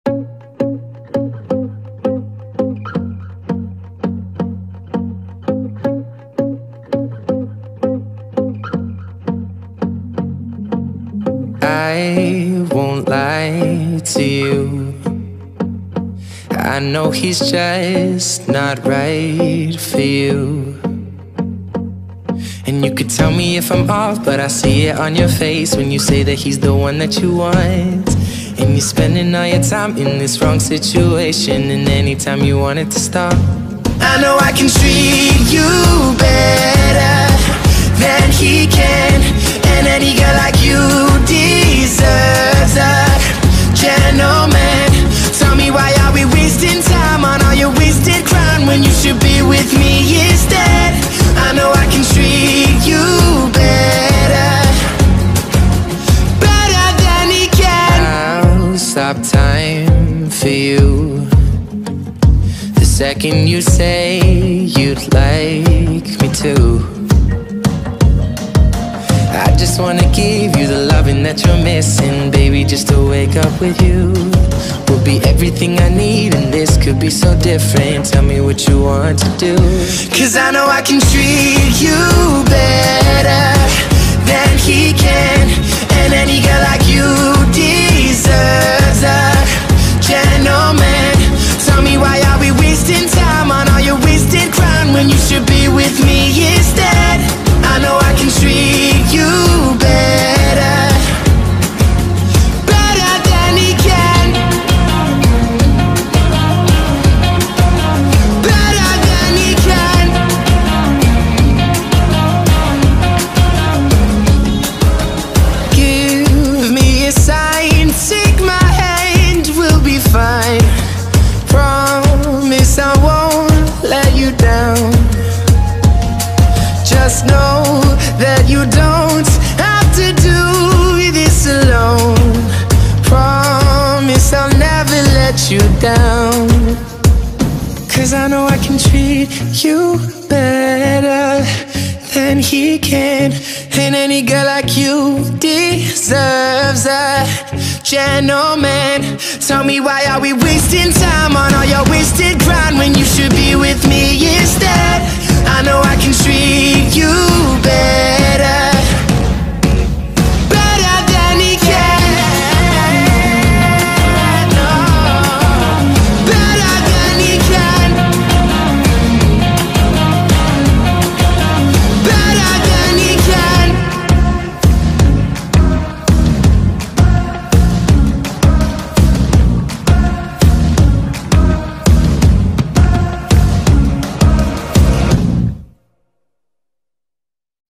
I won't lie to you. I know he's just not right for you. And you could tell me if I'm off, but I see it on your face when you say that he's the one that you want. And you're spending all your time in this wrong situation, and anytime you want it to stop. I know I can treat you better than he can, and any girl like you deserves a gentleman. Tell me, why are we wasting time on all your wasted crown when you should be with me instead? I know I can treat you better, better than he can. I'll stop time for you the second you say you'd like me to. I just wanna give you the loving that you're missing, baby. Just to wake up with you will be everything I need, and this could be so different. Tell me what you want to do, 'cause I know I can treat you better than he can, and any girl like you deserves a gentleman. Tell me, why are we wasting time on all your wasted crown when you should be with me instead? I know I can treat you better, better than he can, better than he can. Give me a sign, take my hand, we'll be fine. Promise I won't let you down. Just know that you don't have to do this alone. Promise I'll never let you down, 'cause I know I can treat you better than he can, and any girl like you deserves a gentleman. Tell me, why are we wasting time on all your wasted grind when you should be with me instead? I know I can treat you